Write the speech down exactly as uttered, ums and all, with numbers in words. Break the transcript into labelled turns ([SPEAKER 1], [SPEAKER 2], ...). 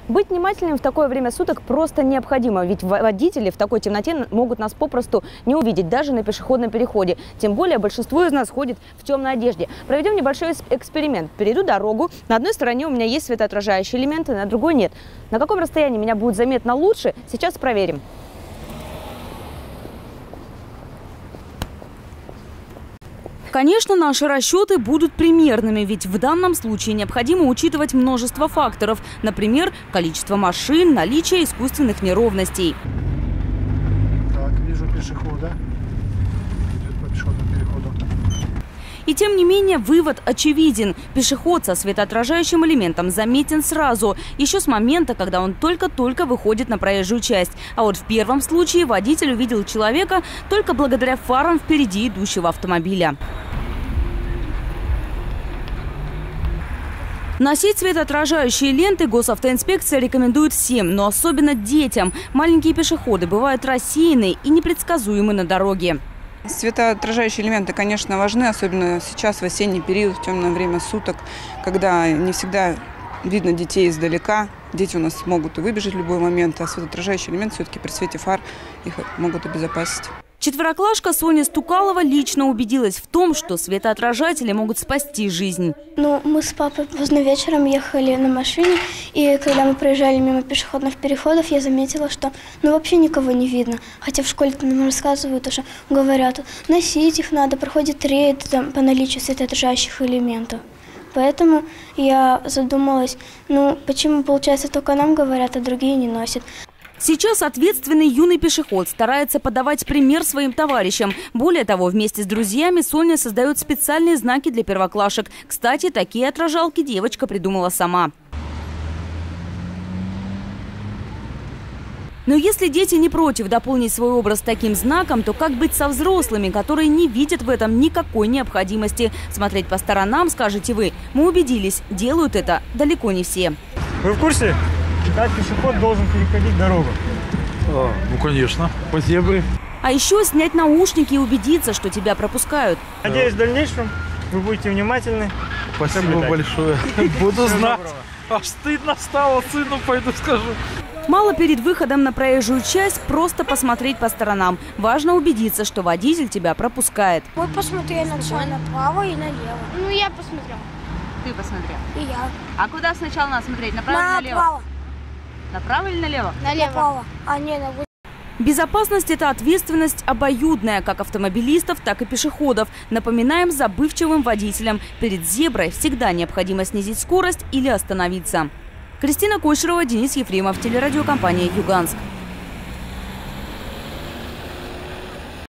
[SPEAKER 1] Быть внимательным в такое время суток просто необходимо, ведь водители в такой темноте могут нас попросту не увидеть даже на пешеходном переходе. Тем более большинство из нас ходит в темной одежде. Проведем небольшой эксперимент. Перейду дорогу. На одной стороне у меня есть светоотражающие элементы, на другой нет. На каком расстоянии меня будет заметно лучше, сейчас проверим. Конечно, наши расчеты будут примерными, ведь в данном случае необходимо учитывать множество факторов. Например, количество машин, наличие искусственных неровностей.
[SPEAKER 2] Так, вижу пешехода. Идет по пешеходному переходу.
[SPEAKER 1] И тем не менее, вывод очевиден. Пешеход со светоотражающим элементом заметен сразу, еще с момента, когда он только-только выходит на проезжую часть. А вот в первом случае водитель увидел человека только благодаря фарам впереди идущего автомобиля. Носить светоотражающие ленты госавтоинспекция рекомендует всем, но особенно детям. Маленькие пешеходы бывают рассеяны и непредсказуемы на дороге.
[SPEAKER 3] Светоотражающие элементы, конечно, важны, особенно сейчас в осенний период, в темное время суток, когда не всегда видно детей издалека. Дети у нас могут и выбежать в любой момент, а светоотражающие элементы все-таки при свете фар их могут обезопасить.
[SPEAKER 1] Четвероклашка Соня Стукалова лично убедилась в том, что светоотражатели могут спасти жизнь.
[SPEAKER 4] Ну, мы с папой поздно вечером ехали на машине, и когда мы проезжали мимо пешеходных переходов, я заметила, что ну, вообще никого не видно. Хотя в школе нам рассказывают, уже говорят, носить их надо, проходит рейд там, по наличию светоотражающих элементов. Поэтому я задумалась, ну почему, получается, только нам говорят, а другие не носят.
[SPEAKER 1] Сейчас ответственный юный пешеход старается подавать пример своим товарищам. Более того, вместе с друзьями Соня создает специальные знаки для первоклашек. Кстати, такие отражалки девочка придумала сама. Но если дети не против дополнить свой образ таким знаком, то как быть со взрослыми, которые не видят в этом никакой необходимости? Смотреть по сторонам, скажете вы. Мы убедились, делают это далеко не все.
[SPEAKER 2] Вы в курсе, как пешеход должен переходить дорогу?
[SPEAKER 5] А, ну, конечно, по зебре.
[SPEAKER 1] А еще снять наушники и убедиться, что тебя пропускают.
[SPEAKER 2] Надеюсь, в дальнейшем вы будете внимательны.
[SPEAKER 5] Спасибо большое. Буду знать. Аж стыдно стало, сыну пойду скажу.
[SPEAKER 1] Мало перед выходом на проезжую часть просто посмотреть по сторонам. Важно убедиться, что водитель тебя пропускает.
[SPEAKER 6] Мы посмотрели направо и налево. Ну, я посмотрел.
[SPEAKER 1] Ты посмотрел?
[SPEAKER 6] И я.
[SPEAKER 1] А куда сначала надо смотреть? Направо или налево?
[SPEAKER 6] Направо.
[SPEAKER 1] Направо или налево?
[SPEAKER 6] Налево. Направо. А, не, на...
[SPEAKER 1] Безопасность – это ответственность обоюдная, как автомобилистов, так и пешеходов. Напоминаем забывчивым водителям, перед зеброй всегда необходимо снизить скорость или остановиться. Кристина Кочерова, Денис Ефремов, телерадиокомпания «Юганск».